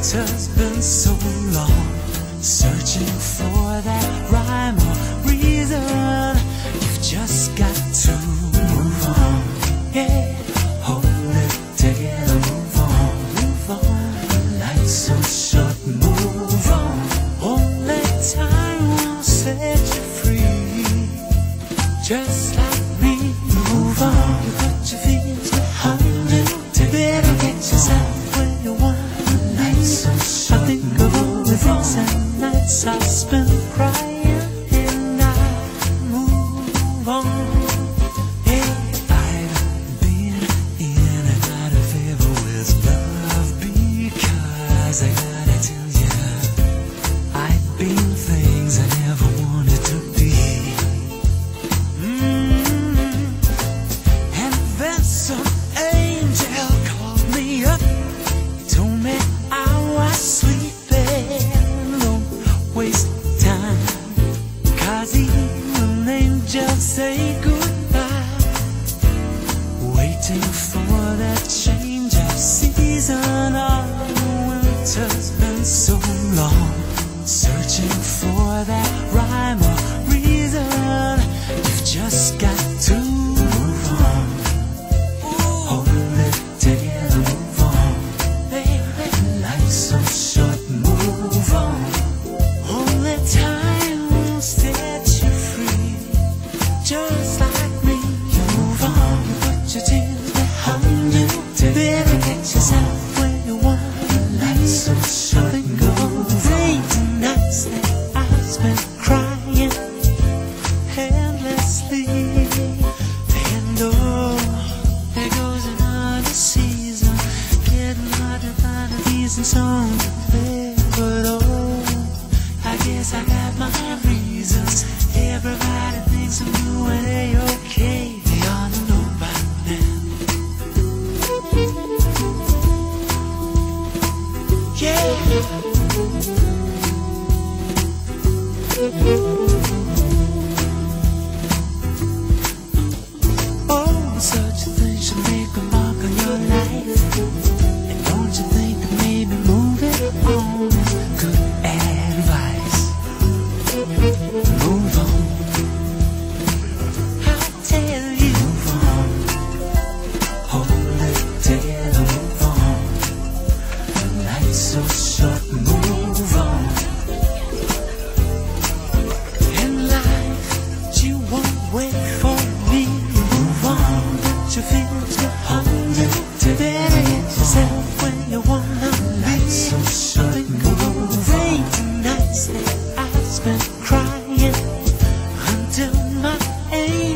winter's been so long, searching for that rhyme or reason. You've just got to move on, yeah. Hold it together, move on, move on. Life's so short, move on. Only time will set you free. Just like me, move on. You put your feelings behind you. Better get yourself where you want. Life's so short, I think of all the days and nights I spent crying, and I move on. Yeah, I've been in and out of favor with love, because I gotta tell ya, I've been things I never wanted to be. And then some angel called me up, told me I was sleeping. Don't waste time, 'cause even angels say goodbye. Waiting for that change of season. Oh, winter's been so long, searching for that rhyme or reason. You've just got to move on. Hold it together, move on. Baby, life's so short, move on. Only time will set you free. Just like me, you move on. You put your tears behind you. Better get yourself where you want. Life's so short, think of all the days and nights that I spent crying endlessly. And oh, there goes another season, getting hard to find a decent song to play. But oh, I guess I got my reasons. Everybody thinks I'm doing A-okay. They ought to know by now. Yeah. Oh, such a thing should make a mark on your life. And don't you think that maybe moving on is good advice? Move on, I tell you. Move on, hold it together, move on. Life's so short, move on. In life, you won't wait for me. Move on, put your feelings behind you. Better get yourself where you wanna be. Life's so short, think of all the days and nights that I spent crying until my age